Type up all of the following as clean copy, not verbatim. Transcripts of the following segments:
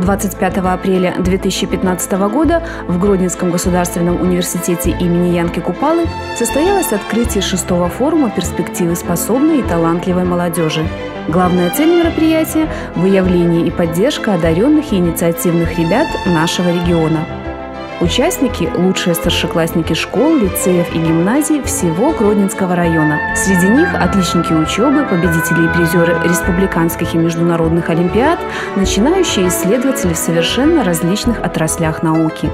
25 апреля 2015 года в Гродненском государственном университете имени Янки Купалы состоялось открытие 6-го форума «Перспективы способной и талантливой молодежи». Главная цель мероприятия – выявление и поддержка одаренных и инициативных ребят нашего региона. Участники – лучшие старшеклассники школ, лицеев и гимназий всего Гродненского района. Среди них – отличники учебы, победители и призеры республиканских и международных олимпиад, начинающие исследователи в совершенно различных отраслях науки.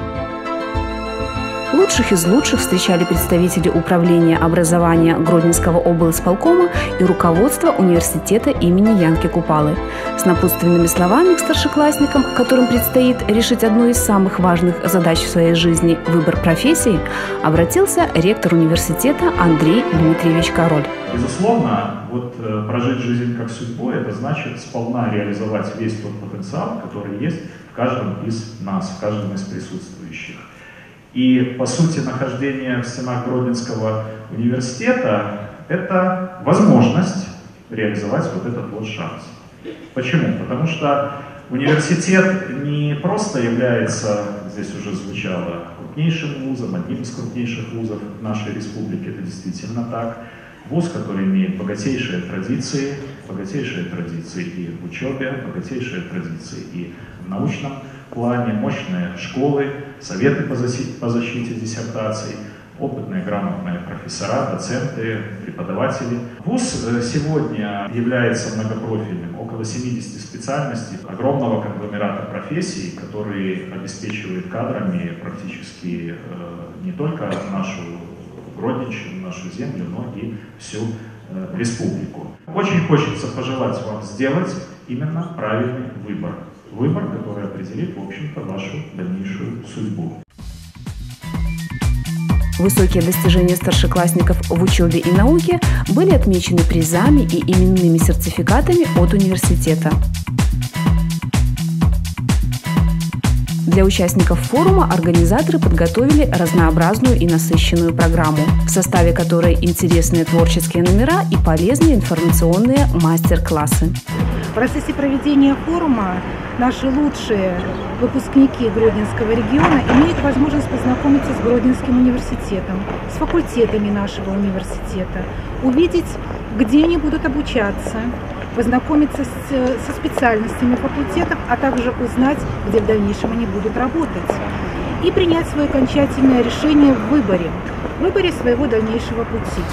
Лучших из лучших встречали представители управления образования Гродненского облисполкома и руководства университета имени Янки Купалы. С напутственными словами к старшеклассникам, которым предстоит решить одну из самых важных задач в своей жизни – выбор профессии, обратился ректор университета Андрей Дмитриевич Король. Безусловно, прожить жизнь как судьбу – это значит сполна реализовать весь тот потенциал, который есть в каждом из нас, в каждом из присутствующих. И, по сути, нахождение в стенах Гродненского университета – это возможность реализовать этот шанс. Почему? Потому что университет не просто является, здесь уже звучало, крупнейшим вузом, одним из крупнейших вузов нашей республики, это действительно так. Вуз, который имеет богатейшие традиции и в учебе, богатейшие традиции и в научном плане, мощные школы, советы по защите диссертаций, опытные, грамотные профессора, доценты, преподаватели. Вуз сегодня является многопрофильным, около 70 специальностей, огромного конгломерата профессий, который обеспечивает кадрами практически не только нашу Гродненщину, нашу землю, но и всю республику. Очень хочется пожелать вам сделать именно правильный выбор. Выбор, который определит, в общем-то, вашу дальнейшую судьбу. Высокие достижения старшеклассников в учебе и науке были отмечены призами и именными сертификатами от университета. Для участников форума организаторы подготовили разнообразную и насыщенную программу, в составе которой интересные творческие номера и полезные информационные мастер-классы. В процессе проведения форума наши лучшие выпускники Гродненского региона имеют возможность познакомиться с Гродненским университетом, с факультетами нашего университета, увидеть, где они будут обучаться, познакомиться со специальностями факультетов, а также узнать, где в дальнейшем они будут работать, и принять свое окончательное решение в выборе своего дальнейшего пути.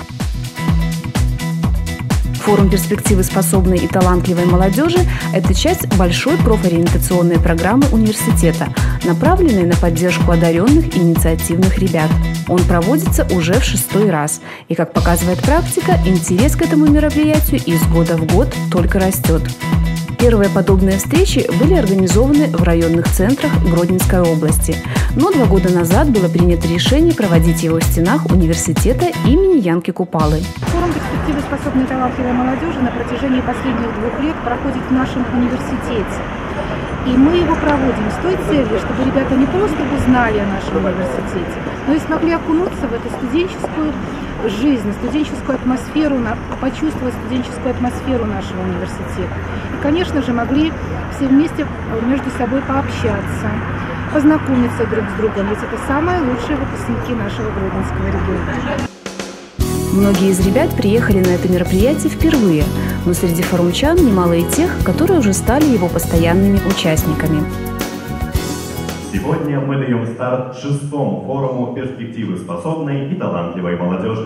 Форум «Перспективы способной и талантливой молодежи» – это часть большой профориентационной программы университета, направленной на поддержку одаренных и инициативных ребят. Он проводится уже в 6-й раз. И, как показывает практика, интерес к этому мероприятию из года в год только растет. Первые подобные встречи были организованы в районных центрах Гродненской области. Но 2 года назад было принято решение проводить его в стенах университета имени Янки Купалы. Форум «Перспективы способной и талантливой молодежи» на протяжении последних 2 лет проходит в нашем университете. И мы его проводим с той целью, чтобы ребята не просто узнали о нашем университете, но и смогли окунуться в эту студенческую жизнь, студенческую атмосферу, почувствовать студенческую атмосферу нашего университета. И, конечно же, могли все вместе между собой пообщаться, познакомиться друг с другом, ведь это самые лучшие выпускники нашего Гродненского региона. Многие из ребят приехали на это мероприятие впервые, но среди форумчан немало и тех, которые уже стали его постоянными участниками. Сегодня мы даем старт 6-му форуму «Перспективы способной и талантливой молодежи».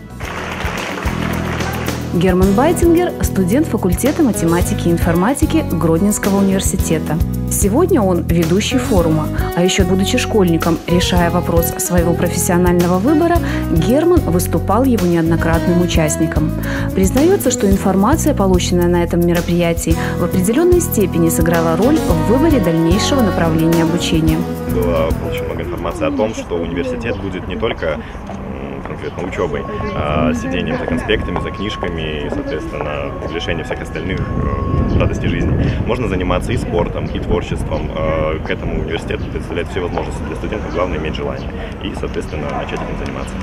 Герман Байтингер – студент факультета математики и информатики Гродненского университета. Сегодня он ведущий форума, а еще будучи школьником, решая вопрос своего профессионального выбора, Герман выступал его неоднократным участником. Признается, что информация, полученная на этом мероприятии, в определенной степени сыграла роль в выборе дальнейшего направления обучения. Было очень много информации о том, что университет будет не только конкретно учебой, сидением за конспектами, за книжками и, соответственно, решением всех остальных радостей жизни. Можно заниматься и спортом, и творчеством. К этому университет представляет все возможности для студентов, главное иметь желание и, соответственно, начать этим заниматься.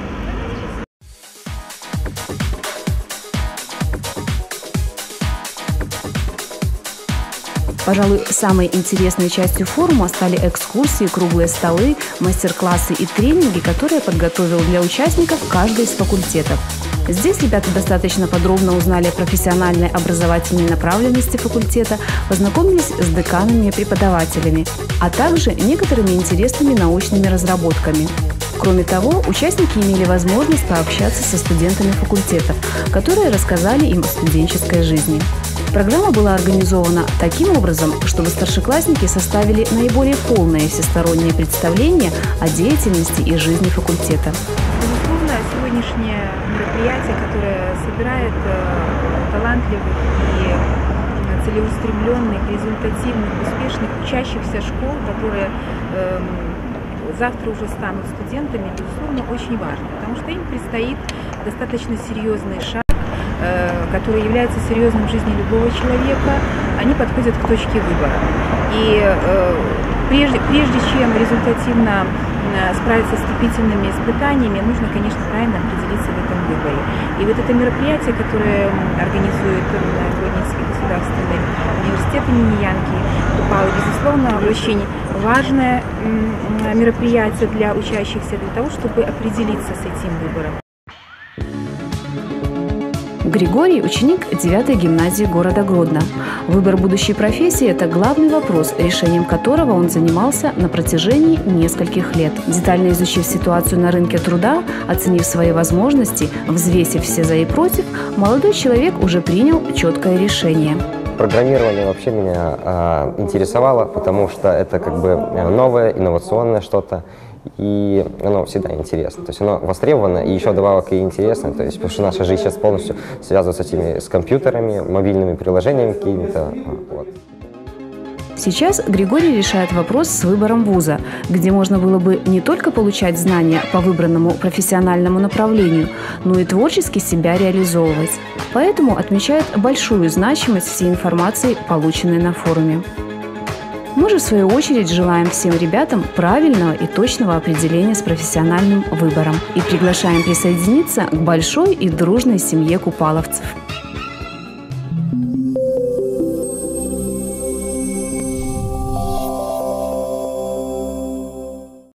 Пожалуй, самой интересной частью форума стали экскурсии, круглые столы, мастер-классы и тренинги, которые подготовил для участников каждый из факультетов. Здесь ребята достаточно подробно узнали о профессиональной образовательной направленности факультета, познакомились с деканами и преподавателями, а также некоторыми интересными научными разработками. Кроме того, участники имели возможность пообщаться со студентами факультетов, которые рассказали им о студенческой жизни. Программа была организована таким образом, чтобы старшеклассники составили наиболее полное и всестороннее представление о деятельности и жизни факультета. Безусловно, сегодняшнее мероприятие, которое собирает талантливых и целеустремленных, результативных, успешных учащихся школ, которые завтра уже станут студентами, безусловно, очень важно, потому что им предстоит достаточно серьезный шаг, который является серьезным в жизни любого человека. Они подходят к точке выбора. И прежде чем результативно справиться с вступительными испытаниями, нужно, конечно, правильно определиться в этом выборе. И вот это мероприятие, которое организует Гродненский государственный университет имени Янки Купалы, безусловно, очень важное мероприятие для учащихся, для того, чтобы определиться с этим выбором. Григорий – ученик 9-й гимназии города Гродно. Выбор будущей профессии – это главный вопрос, решением которого он занимался на протяжении нескольких лет. Детально изучив ситуацию на рынке труда, оценив свои возможности, взвесив все за и против, молодой человек уже принял четкое решение. Программирование вообще меня интересовало, потому что это как бы новое, инновационное что-то. И оно всегда интересно, то есть оно востребовано и еще добавок и интересно, то есть потому что наша жизнь сейчас полностью связывается с компьютерами, мобильными приложениями какими-то. Вот. Сейчас Григорий решает вопрос с выбором вуза, где можно было бы не только получать знания по выбранному профессиональному направлению, но и творчески себя реализовывать. Поэтому отмечает большую значимость всей информации, полученной на форуме. Мы же, в свою очередь, желаем всем ребятам правильного и точного определения с профессиональным выбором и приглашаем присоединиться к большой и дружной семье купаловцев.